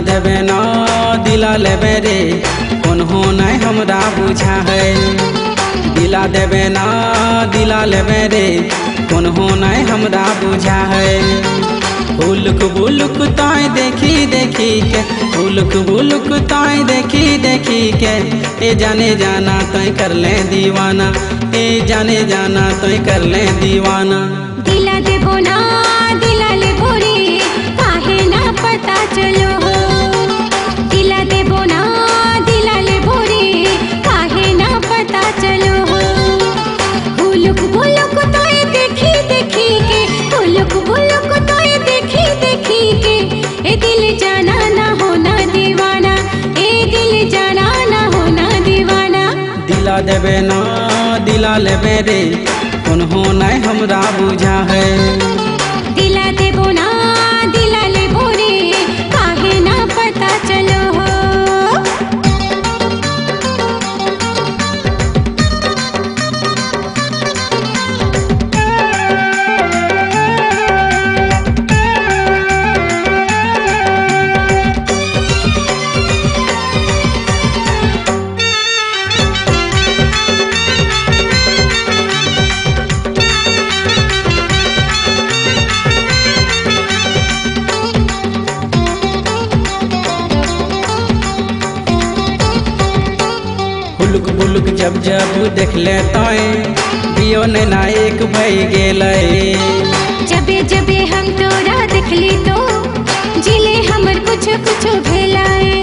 देबे ना दिला लेबे रे कोन्हो नहीं हमरा बुझा है। दिला देबे ना दिला लेबे रे कोन्हो नहीं हमरा बुझा है। हुलक बुलक ताई देखी देखी के हुलक बुलक ताई देखी देखी के ए जाने जाना तय कर ले दीवाना ए जाने जाना तय कर ले दीवाना। दिला देबो ना दिला लेबो रे काहे ना पता चलो हो। दिला देबो ना दिला लेबो रे काहे ना पता चलो हो। हुलक बुलक ताई देखी देखी के हुलक बुलक ताई देखी देखी के ए दिल जाना ना होना दीवाना ए दिल जाना ना होना दीवाना। दिला देबे ना दिला लेबे रे कोन्हो नहीं हमरा बुझा है। दिला देबो ना दिला लेबो रे काहे ना पता चलो हो। हुलक बुलक जब जब देख ले ताए दियो नैना एक भई गेलै। जबे जबे हम तोरा देखली तो जिले हमर कुछ कुछ भेलाए।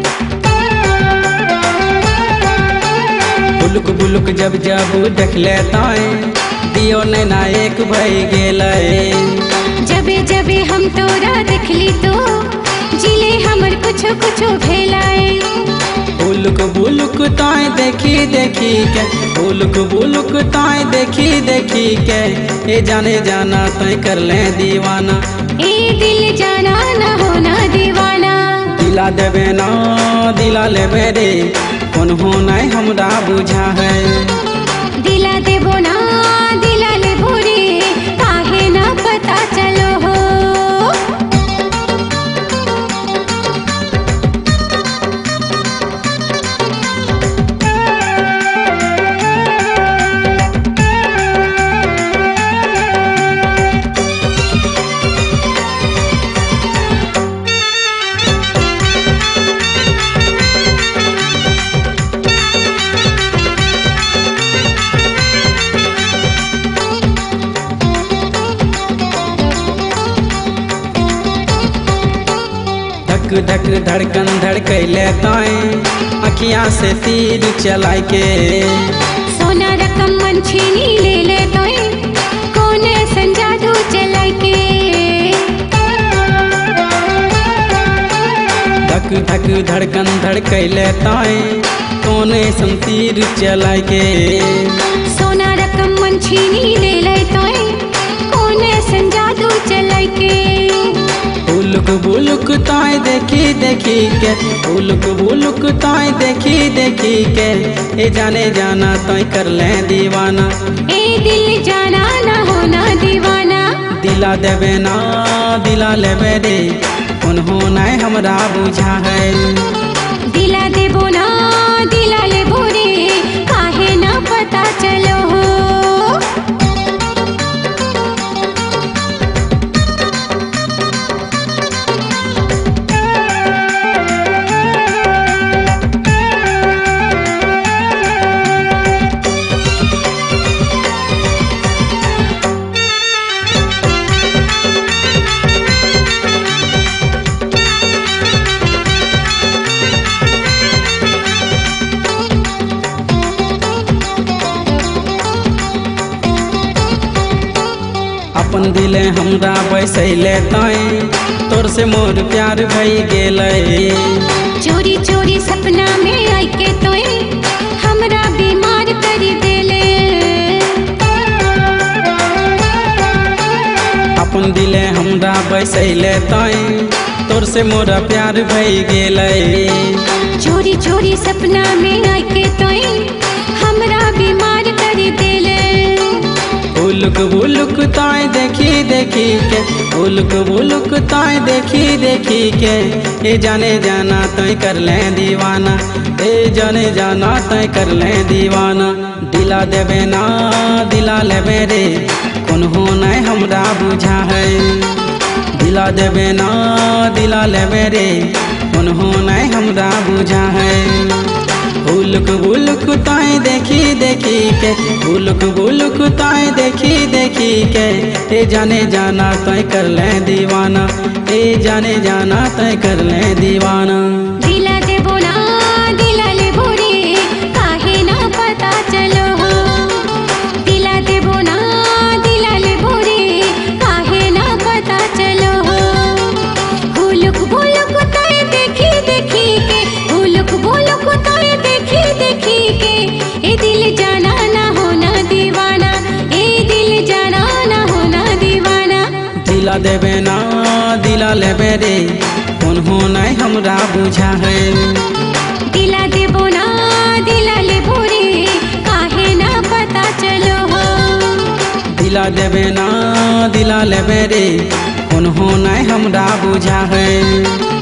हुलक बुलक जब जब देख ले ताए दियो नैना एक भई गेलै। जबे जबे हम तोरा देखली तो जिले हमर कुछ कुछ भेलाए। हुलक बुलक ताई देखी देखी के हुलक बुलक ताई देखी देखी के ए जाने जाना तय कर ले दीवाना ए दिल जाना ना होना दीवाना। दिला देबे ना दिला लेबे रे कोन्हो नहीं हमरा बुझा है। दिला देबो ना दिला लेबो रे काहे ना पता चलो हो। धक धक धड़कन धड़कैले ताए अखियाँ से तीर चलाए के। सोना रकम मन छीनी ले ले तोय कोने संजादू चलाए के। धक धक धड़कन धड़कैले ताए कोने सन तीर चलाए के। सोना रकम मन छीनी ले ले तोय कोने संजादू चलाए के। हुलक बुलक ताई देखी देखी के हुलक बुलक ताई देखी देखी के ए जाने जाना तय कर ले दीवाना ए दिल जाना ना होना दीवाना। दिला देबे ना दिला लेबे रे कोन्हो नहीं हमरा बुझा है। दिला देबो ना दिला लेबो रे काहे ना पता चलो हो। अपन दिले हमरा बैसैले ताए तोर से मोर प्यार भई गेलै। चोरी चोरी सपना में आई के तोय हमरा बीमार कर देले। अपन दिले हमरा बैसैले ताए तोर से मोरा प्यार भई गेलै। चोरी चोरी सपना में आई के तोय हमरा बीमार कर देले। हुलक बुलक ताई देखी देखी के बुलक ताई देखी देखी के ए जाने जाना तय कर ले दीवाना, ए जाने जाना तय कर ले दीवाना। दिला देबे ना दिला लेबे रे कौन हो नहीं हमरा बुझा है। दिला देबे ना दिला लेबे रे कौन हो नहीं हमरा बुझा है। बुलक ताई देखी देखी के बुलक ताई देखी देखी के ए जाने जाना तय कर ले दीवाना, ए जाने जाना तय कर ले दीवाना। दिला देबो ना दिला लेबो रे काहे ना पता चलो हो। दिला देबो ना दिला लेबो रे काहे ना पता चलो हो। बुलक ताई देखी देखी के बुलक ताई देखी देखी के ए दिल जाना ना होना दीवाना, ए दिल जाना ना होना दीवाना। दिला देबे ना दिला लेबे रे कौन हो नहीं हमरा बुझा है। दिला देबो ना दिला लेबो रे काहे ना पता चलो हो। दिला देबे ना दिला लेबे रे कौन हो नहीं हमरा बुझा है।